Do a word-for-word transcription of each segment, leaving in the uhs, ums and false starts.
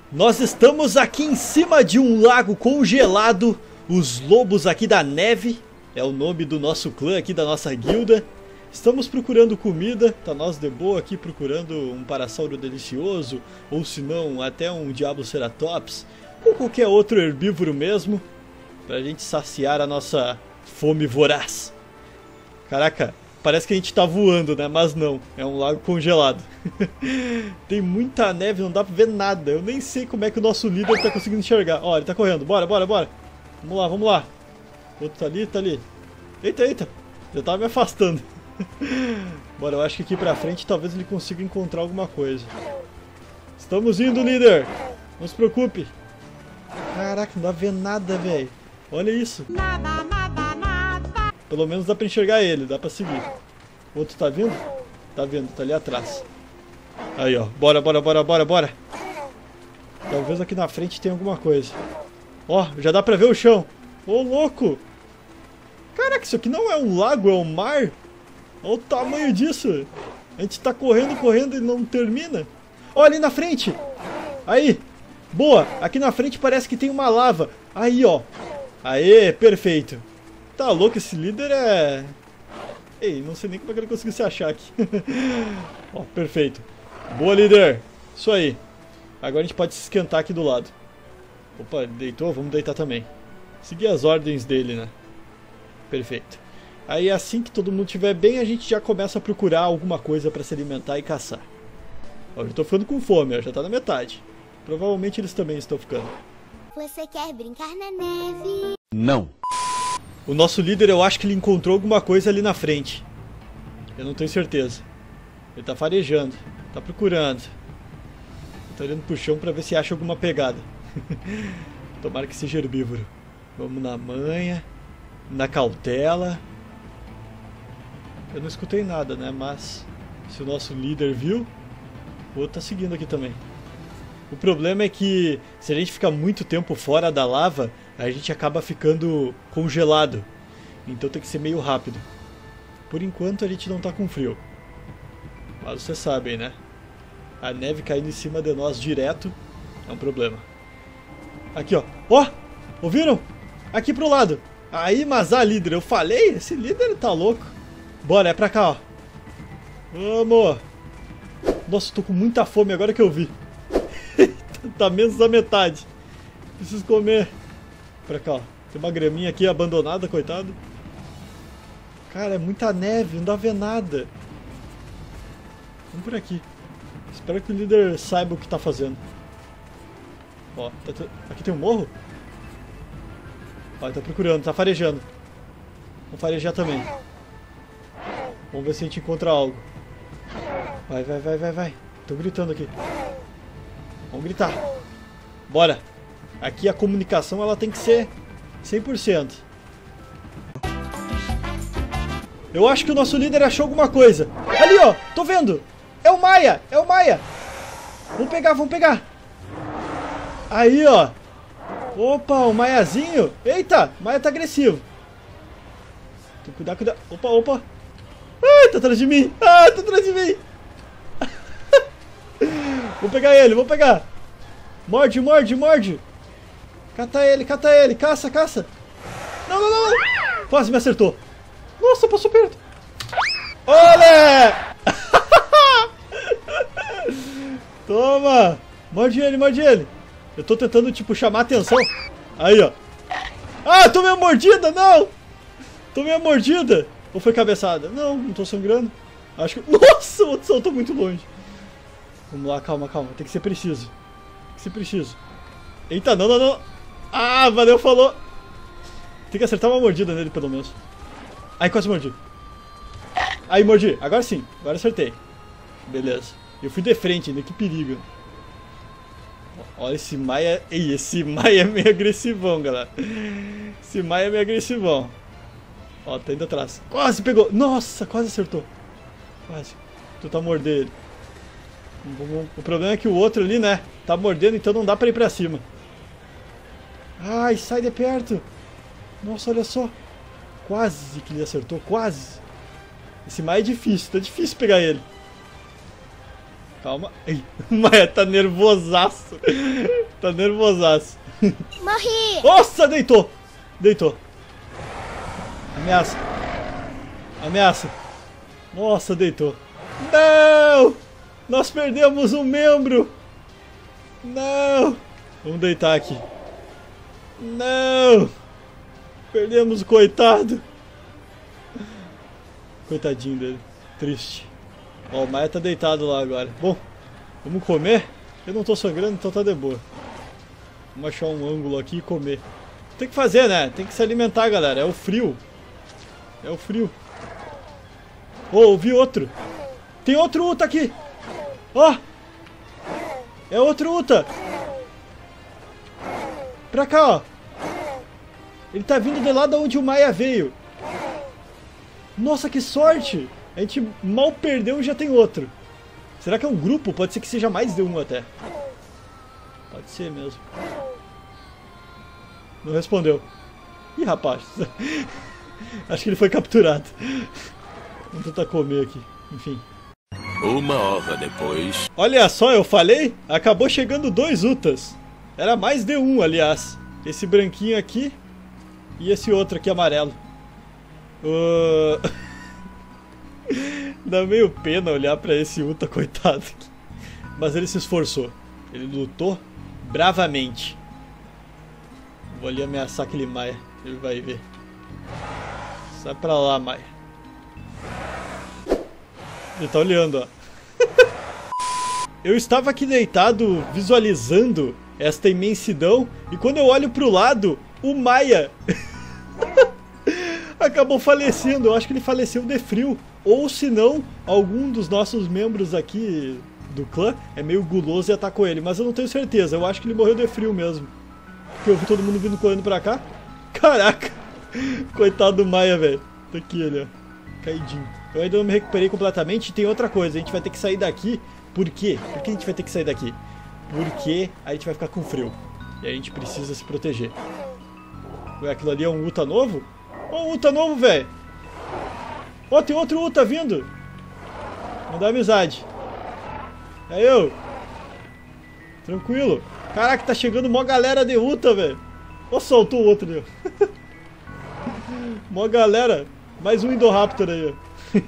Nós estamos aqui em cima de um lago congelado. Os lobos aqui da neve é o nome do nosso clã aqui, da nossa guilda. Estamos procurando comida, tá nós de boa aqui procurando um parasauro delicioso, ou se não, até um Diabloceratops, ou qualquer outro herbívoro mesmo, pra gente saciar a nossa fome voraz. Caraca, parece que a gente tá voando, né? Mas não, é um lago congelado. Tem muita neve, não dá pra ver nada. Eu nem sei como é que o nosso líder tá conseguindo enxergar. Ó, ele tá correndo, bora, bora, bora. Vamos lá, vamos lá. O outro tá ali, tá ali. Eita, eita, já tava me afastando. Bora, eu acho que aqui pra frente talvez ele consiga encontrar alguma coisa. Estamos indo, líder. Não se preocupe. Caraca, não dá pra ver nada, velho. Olha isso. Nada, nada, nada. Pelo menos dá pra enxergar ele, dá pra seguir. O outro tá vindo? Tá vindo, tá ali atrás. Aí, ó. Bora, bora, bora, bora, bora. Talvez aqui na frente tenha alguma coisa. Ó, já dá pra ver o chão. Ô, louco. Caraca, isso aqui não é um lago, é um mar. Olha o tamanho disso. A gente tá correndo, correndo e não termina. Olha ali na frente. Aí. Boa. Aqui na frente parece que tem uma lava. Aí, ó. Aê, perfeito. Tá louco, esse líder é... Ei, não sei nem como é que ele conseguiu se achar aqui. Ó, perfeito. Boa, líder. Isso aí. Agora a gente pode se esquentar aqui do lado. Opa, deitou? Vamos deitar também. Seguir as ordens dele, né? Perfeito. Aí assim que todo mundo estiver bem, a gente já começa a procurar alguma coisa para se alimentar e caçar. Ó, eu já tô ficando com fome, ó, já tá na metade. Provavelmente eles também estão ficando. Você quer brincar na neve? Não. O nosso líder, eu acho que ele encontrou alguma coisa ali na frente. Eu não tenho certeza. Ele tá farejando, tá procurando. Tá olhando pro chão pra ver se acha alguma pegada. Tomara que seja herbívoro. Vamos na manha, na cautela. Eu não escutei nada, né? Mas se o nosso líder viu, o outro tá seguindo aqui também. O problema é que se a gente ficar muito tempo fora da lava, a gente acaba ficando congelado. Então tem que ser meio rápido. Por enquanto a gente não tá com frio. Mas vocês sabem, né? A neve caindo em cima de nós direto é um problema. Aqui, ó. Ó! Ouviram? Aqui pro lado. Aí, mas a líder, eu falei? Esse líder tá louco. Bora, é pra cá, ó. Vamos. Nossa, tô com muita fome agora que eu vi. Tá menos da metade. Preciso comer. Pra cá, ó. Tem uma graminha aqui abandonada, coitado. Cara, é muita neve, não dá pra ver nada. Vamos por aqui. Espero que o líder saiba o que tá fazendo. Ó, tá t... aqui tem um morro? Ó, ele tá procurando, tá farejando. Vamos farejar também. Vamos ver se a gente encontra algo. Vai, vai, vai, vai, vai. Tô gritando aqui. Vamos gritar. Bora. Aqui a comunicação ela tem que ser cem por cento. Eu acho que o nosso líder achou alguma coisa. Ali, ó. Tô vendo. É o Maia. É o Maia. Vamos pegar, vamos pegar. Aí, ó. Opa, o Maiazinho. Eita, o Maia tá agressivo. Tem que cuidar, cuidar. Opa, opa. Ai, tá atrás de mim. Ah, tá atrás de mim. Vou pegar ele, vou pegar. Morde, morde, morde. Cata ele, cata ele. Caça, caça. Não, não, não, não. Quase me acertou. Nossa, passou perto. Olé! Toma. Morde ele, morde ele. Eu tô tentando, tipo, chamar a atenção. Aí, ó. Ah, tomei uma mordida, não. Tomei uma mordida. Ou foi cabeçada? Não, não tô sangrando. Acho que... Nossa, o outro saltou muito longe. Vamos lá, calma, calma. Tem que ser preciso. Tem que ser preciso. Eita, não, não, não. Ah, valeu, falou. Tem que acertar uma mordida nele, pelo menos. Aí, quase mordi. Aí, mordi. Agora sim. Agora acertei. Beleza. Eu fui de frente ainda. Que perigo. Olha, esse Maia... Ei, esse Maia é meio agressivão, galera. Esse Maia é meio agressivão. Ó, tá indo atrás. Quase pegou. Nossa, quase acertou. Quase. Tu tá mordendo ele. O problema é que o outro ali, né, tá mordendo, então não dá pra ir pra cima. Ai, sai de perto. Nossa, olha só. Quase que ele acertou, quase. Esse Maia é difícil, tá difícil pegar ele. Calma. Ai, o Maia tá nervosaço. Tá nervosaço. Morri! Nossa, deitou. Deitou. Ameaça. Ameaça. Nossa, deitou. Não! Nós perdemos um membro. Não! Vamos deitar aqui. Não! Perdemos o coitado. Coitadinho dele. Triste. Ó, o Maia tá deitado lá agora. Bom, vamos comer? Eu não tô sangrando, então tá de boa. Vamos achar um ângulo aqui e comer. Tem que fazer, né? Tem que se alimentar, galera. É o frio. É o frio. Oh, ouvi outro. Tem outro Uta aqui. Ó. Oh. É outro Uta. Pra cá, ó. Ele tá vindo de lá de onde o Maia veio. Nossa, que sorte. A gente mal perdeu e já tem outro. Será que é um grupo? Pode ser que seja mais de um até. Pode ser mesmo. Não respondeu. Ih, rapaz. Acho que ele foi capturado. Vamos tentar comer aqui. Enfim. Uma hora depois. Olha só, eu falei? Acabou chegando dois Utas. Era mais de um, aliás. Esse branquinho aqui e esse outro aqui amarelo. Uh... Dá meio pena olhar pra esse Uta, coitado. Mas ele se esforçou. Ele lutou bravamente. Vou ali ameaçar aquele Maia. Ele vai ver. Sai pra lá, Maia. Ele tá olhando, ó. Eu estava aqui deitado visualizando esta imensidão. E quando eu olho pro lado, o Maia acabou falecendo. Eu acho que ele faleceu de frio. Ou se não, algum dos nossos membros aqui do clã é meio guloso e atacou ele. Mas eu não tenho certeza. Eu acho que ele morreu de frio mesmo. Porque eu vi todo mundo vindo correndo pra cá. Caraca. Coitado do Maia, velho. Tá aqui ele, ó. Caidinho. Eu ainda não me recuperei completamente. E tem outra coisa. A gente vai ter que sair daqui. Por quê? Por que a gente vai ter que sair daqui? Porque a gente vai ficar com frio. E a gente precisa se proteger. Ué, aquilo ali é um Uta novo? Ó, um Uta novo, velho. Ó, tem outro Uta vindo. Mandar amizade. É eu. Tranquilo. Caraca, tá chegando mó galera de Uta, velho. Ó, soltou o outro ali, ó. Mó galera. Mais um Indoraptor aí, ó.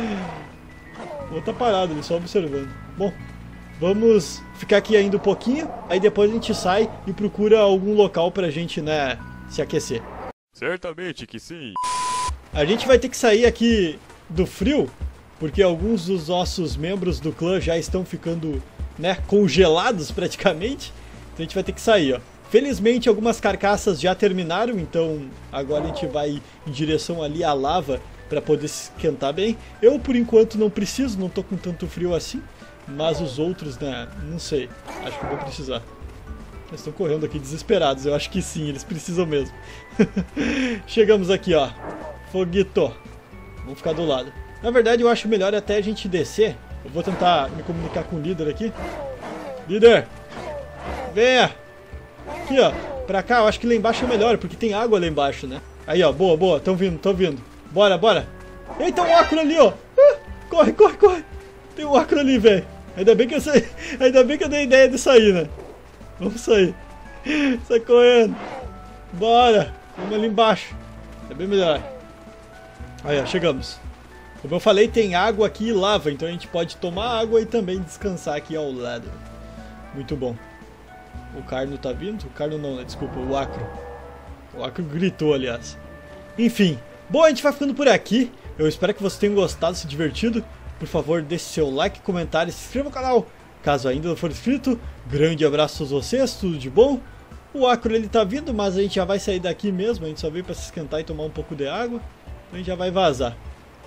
O outro tá parado ali, só observando. Bom, vamos ficar aqui ainda um pouquinho. Aí depois a gente sai e procura algum local pra gente, né, se aquecer. Certamente que sim. A gente vai ter que sair aqui do frio, porque alguns dos nossos membros do clã já estão ficando, né, congelados praticamente. Então a gente vai ter que sair, ó. Felizmente algumas carcaças já terminaram, então agora a gente vai em direção ali à lava para poder se esquentar bem. Eu por enquanto não preciso, não tô com tanto frio assim, mas os outros, né, não sei, acho que eu vou precisar. Eles estão correndo aqui desesperados, eu acho que sim, eles precisam mesmo. Chegamos aqui, ó. Foguito. Vamos ficar do lado. Na verdade eu acho melhor até a gente descer. Eu vou tentar me comunicar com o líder aqui. Líder! Venha! Aqui, ó. Pra cá, eu acho que lá embaixo é melhor, porque tem água lá embaixo, né? Aí, ó. Boa, boa. Tão vindo, tão vindo. Bora, bora. Eita, um acro ali, ó. Ah, corre, corre, corre. Tem um acro ali, velho. Ainda bem que eu sei. Ainda bem que eu dei ideia de sair, né? Vamos sair. Sai correndo. Bora. Vamos ali embaixo. É bem melhor. Aí, ó. Chegamos. Como eu falei, tem água aqui e lava. Então a gente pode tomar água e também descansar aqui ao lado. Muito bom. O Carno tá vindo? O Carno não, né? Desculpa, o Acro. O Acro gritou, aliás. Enfim. Bom, a gente vai ficando por aqui. Eu espero que vocês tenham gostado, se divertido. Por favor, deixe seu like, comentário e se inscreva no canal. Caso ainda não for inscrito, grande abraço a todos vocês, tudo de bom. O Acro ele tá vindo, mas a gente já vai sair daqui mesmo. A gente só veio pra se esquentar e tomar um pouco de água. Então a gente já vai vazar.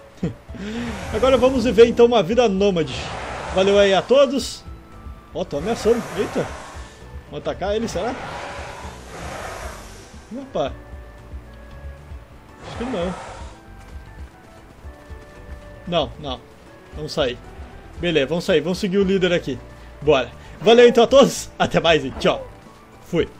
Agora vamos viver então uma vida nômade. Valeu aí a todos. Ó, oh, tô ameaçando. Eita. Vamos atacar ele, será? Opa. Acho que não. Não, não. Vamos sair. Beleza, vamos sair. Vamos seguir o líder aqui. Bora. Valeu então a todos. Até mais e tchau. Fui.